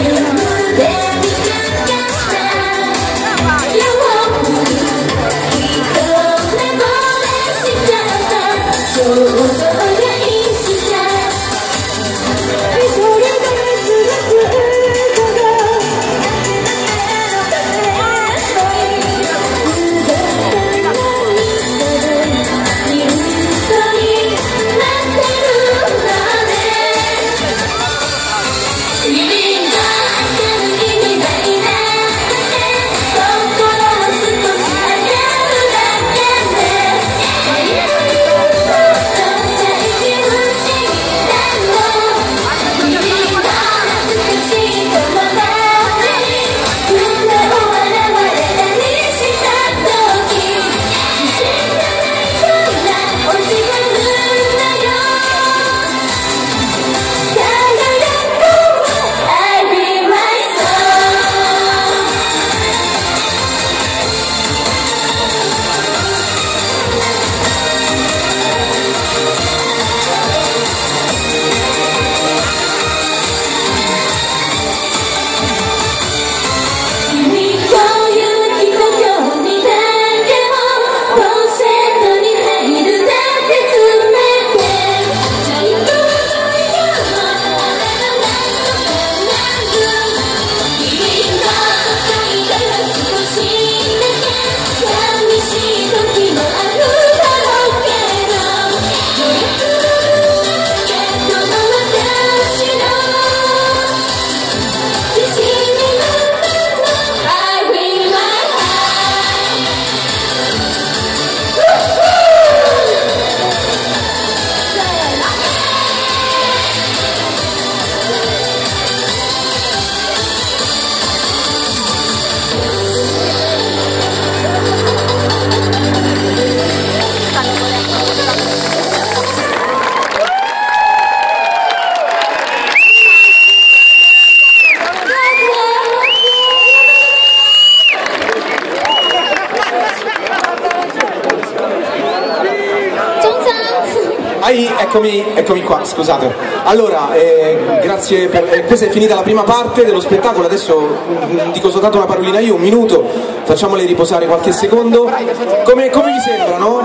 Eccomi qua, scusate. Allora, grazie per... questa è finita la prima parte dello spettacolo, adesso dico soltanto una parolina io, un minuto, facciamole riposare qualche secondo. Come vi sembra, no?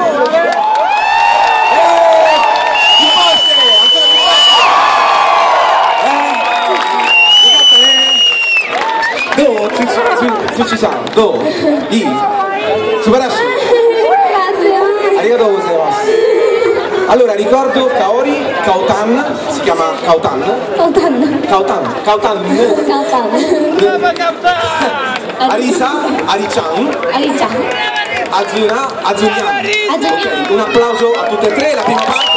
Do, i, superashi. Arigatou gozaimasu. Allora ricordo Kaori, Kautan, si chiama Kautan. Arisa, Arichan. Azuna, Azunian. Ok, un applauso a tutte e tre, la prima parte.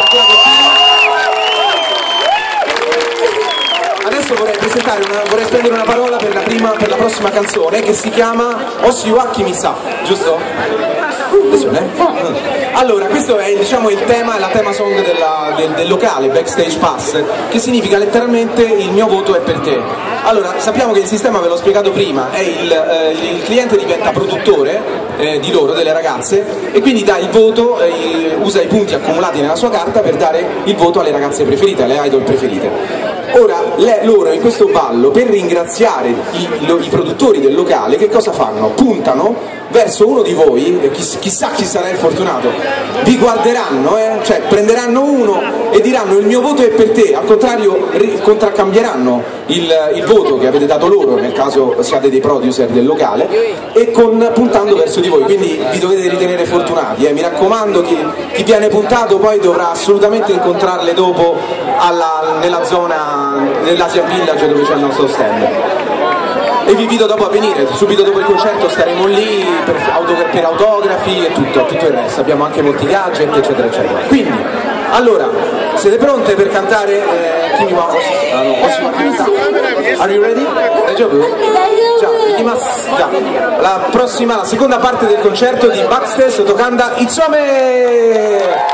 Adesso vorrei spendere una parola per la prossima canzone che si chiama Oshiwa Kimisa, giusto? Allora, questo è diciamo il tema, la tema song del locale Backstage Pass, che significa letteralmente il mio voto è per te. Allora, sappiamo che il sistema, ve l'ho spiegato prima, è il cliente diventa produttore di loro, delle ragazze, e quindi dà il voto, usa i punti accumulati nella sua carta per dare il voto alle ragazze preferite, alle idol preferite. Ora, loro in questo ballo, per ringraziare i produttori del locale, che cosa fanno? Puntano verso uno di voi, chissà chi sarà il fortunato, vi guarderanno, cioè prenderanno uno e diranno il mio voto è per te, al contrario contraccambieranno il voto che avete dato loro, nel caso siate dei producer del locale, e puntando verso di voi, quindi vi dovete ritenere fortunati, mi raccomando, chi viene puntato poi dovrà assolutamente incontrarle dopo nella zona dell'Asian Village dove c'è il nostro stand. E vi invito dopo a venire, subito dopo il concerto staremo lì per autografi e tutto il resto, abbiamo anche molti gadget eccetera eccetera. Quindi, allora, siete pronte per cantare Are you ready? La seconda parte del concerto di Backstage Tokanda Itsome!